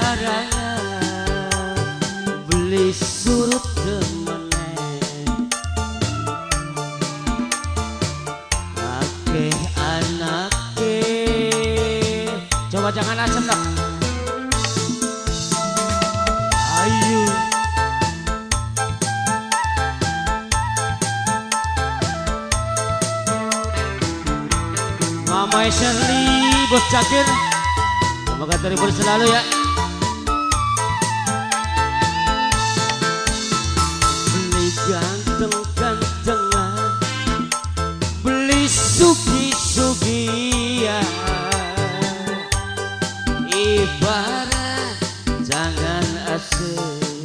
barangan beli surut temene akeh anake coba jangan asem dong ayo Mama Shirley Bos Cakir semoga terhibur selalu ya. Beli ganteng-gantengan beli sugi-sugian ibarat jangan asing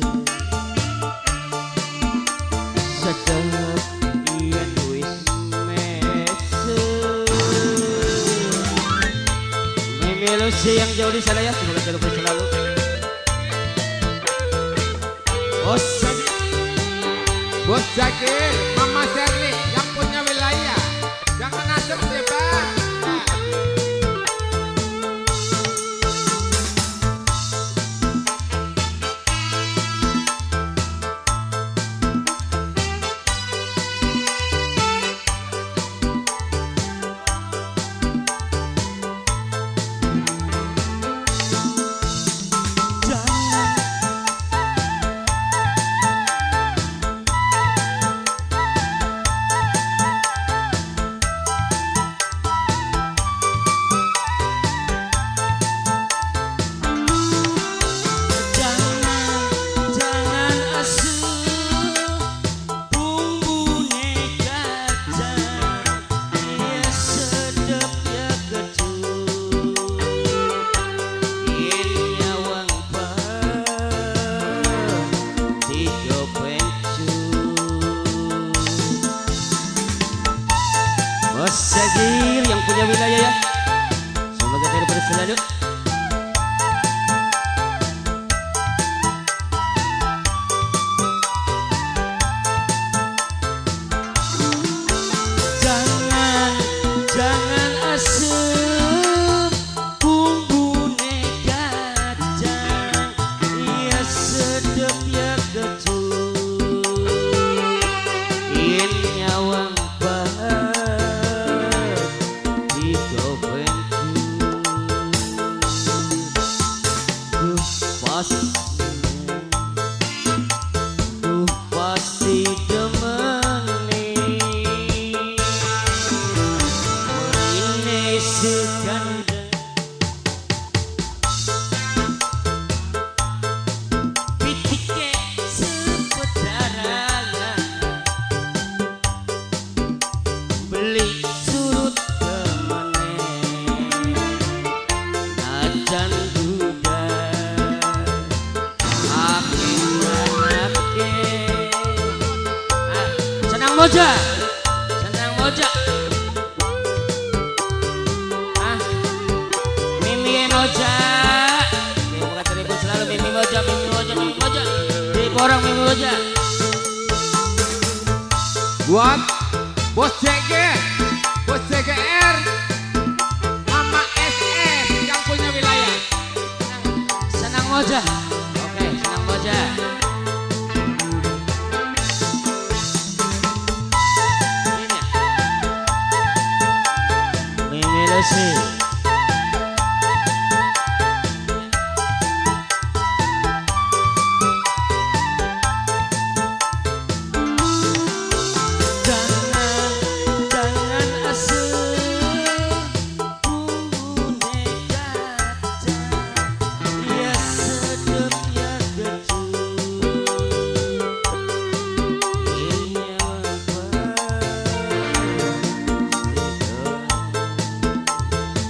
sedep yen wis Lucy yang jauh di sana ya, semoga terhibur selalu. Bos Cakir, Mama Shirley yang punya wilayah, jangan asem deh bang. Bos Cakir yang punya wilayah ya, semoga terhibur selalu. Jangan asem bumbune kacang, iya sedep ya kecut, yen nyawang pasti demeni ini sekandar pitike seputaran beli surut temene ajan Moja, senang moja. Mimi moja. Semoga terhibur selalu Mimi moja, Mimi moja, Mimi moja. Di orang Mimi moja. Buat Bos Cakir, Bos CGR, Mama SS yang punya wilayah. Senang moja. Oke, senang moja. Lucy jangan asem bumbune kacang, ya sedep ya kecut, ini apa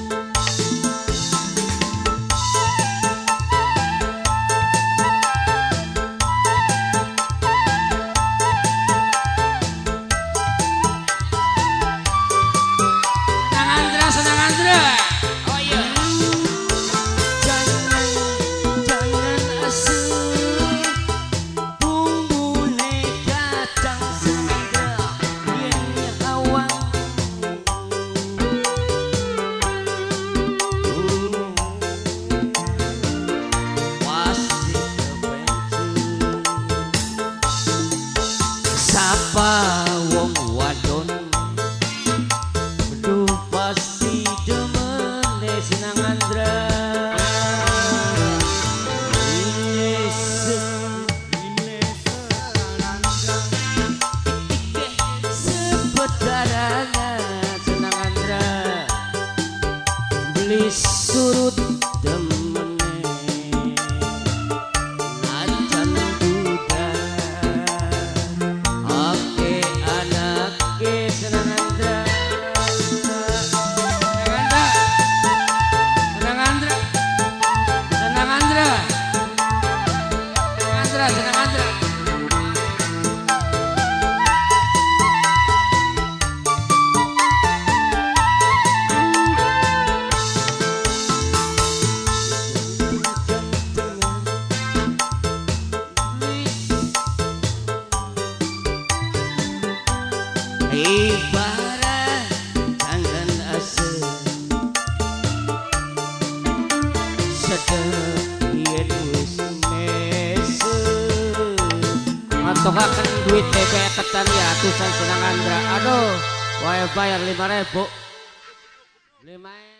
cedek yen wis mese ngantongaken duit kayak ketan ya atusan senang Andra aduh wae bayar 5.000